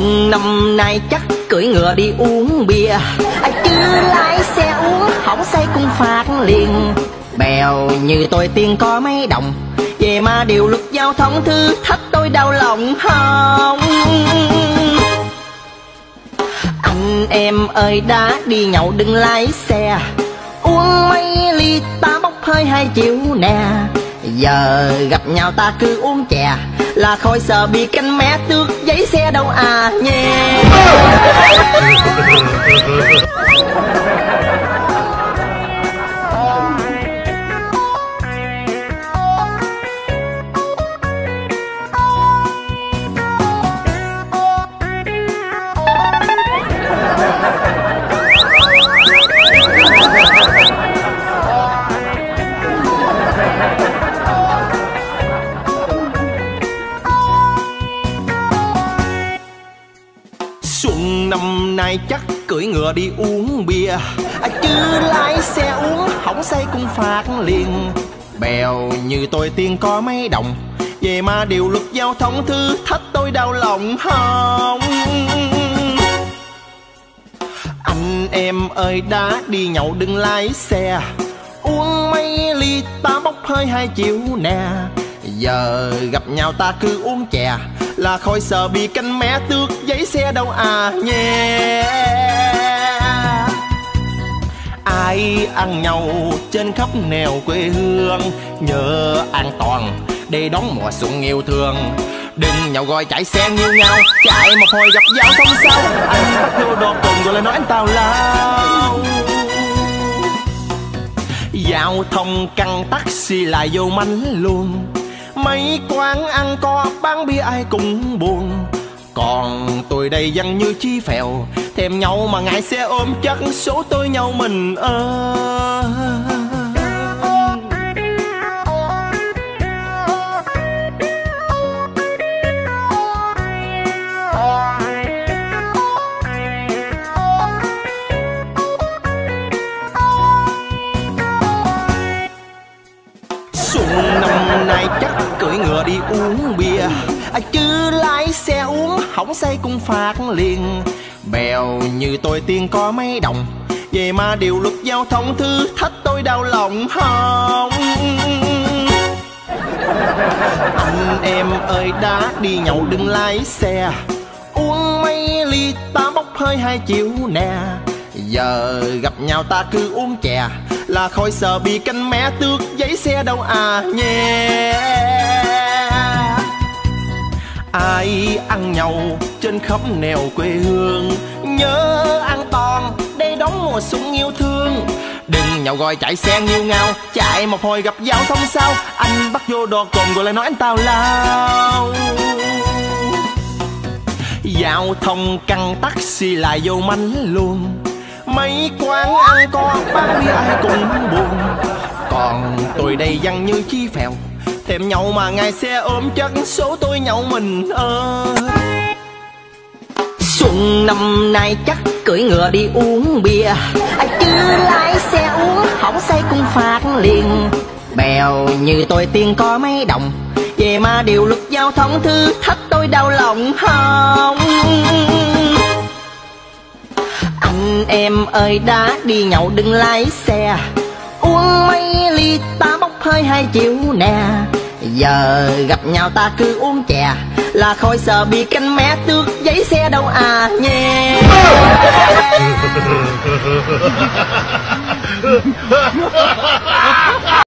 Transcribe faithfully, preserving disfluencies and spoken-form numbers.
Xuân năm nay chắc cưỡi ngựa đi uống bia, chứ lái xe uống hỏng say cũng phạt liền. Bèo như tôi tiền có mấy đồng, về mà điều luật giao thông thứ thách tôi đau lòng không. Anh em ơi đã đi nhậu đừng lái xe, uống mấy ly ta bốc hơi hai chiều nè. Giờ gặp nhau ta cứ uống chè, là khỏi sợ bị canh mé tước giấy xe đâu à nhé. Xuân năm nay chắc cưỡi ngựa đi uống bia, chứ lái xe uống hỏng say cũng phạt liền. Bèo như tôi tiền có mấy đồng, về mà điều luật giao thông thứ thách tôi đau lòng không. Anh em ơi đã đi nhậu đừng lái xe, uống mấy ly ta bốc hơi hai chiều nè. Giờ gặp nhau ta cứ uống chè, là khỏi sợ bị canh mé tước giấy xe đâu à nhé. Ai ăn nhau trên khắp nẻo quê hương, nhớ an toàn để đón mùa xuân yêu thương. Đừng nhậu gọi chạy xe nghiêu ngao, chạy một hồi gặp giao thông sao. Anh bắt vô đột cùng rồi lại nói anh tào lao. Giao thông căng taxi lại vô mánh luôn, mấy quán ăn co bán bia ai cũng buồn. Còn tôi đây văn như chí phèo, thèm nhau mà ngại xe ôm chắc số tôi nhau mình ơi. Xuân năm nay chắc cưỡi ngựa đi uống bia, chứ lái xe uống hỏng say cũng phạt liền. Bèo như tôi tiền có mấy đồng, về mà điều luật giao thông thứ thách tôi đau lòng không. Anh em ơi đã đi nhậu đừng lái xe, uống mấy ly ta bốc hơi hai chiều nè. Giờ gặp nhau ta cứ uống chè, là khỏi sợ bị canh mé tước giấy xe đâu à nhé. Ai ăn nhau trên khắp nẻo quê hương, nhớ an toàn để đón mùa xuân yêu thương. Đừng nhậu gọi chạy xe nghiêu ngao, chạy một hồi gặp giao thông sao. Anh bắt vô đột cùng rồi lại nói anh tào lao. Giao thông căng taxi lại vô mánh luôn, mấy quán ăn co bán bia ai cũng buồn. Còn tôi đây văn như chí phèo, thèm nhậu mà ngại xe ôm chắc số tôi nhậu mình ơi. Xuân năm nay chắc cưỡi ngựa đi uống bia, chứ lái xe uống hỏng say cũng phạt liền. Bèo như tôi tiền có mấy đồng, về mà điều luật giao thông thứ thách tôi đau lòng không. Anh em ơi đã đi nhậu đừng lái xe, uống mấy ly ta bốc hơi hai chiều nè. Giờ gặp nhau ta cứ uống chè, là khỏi sợ bị canh mé tước giấy xe đâu à nhé.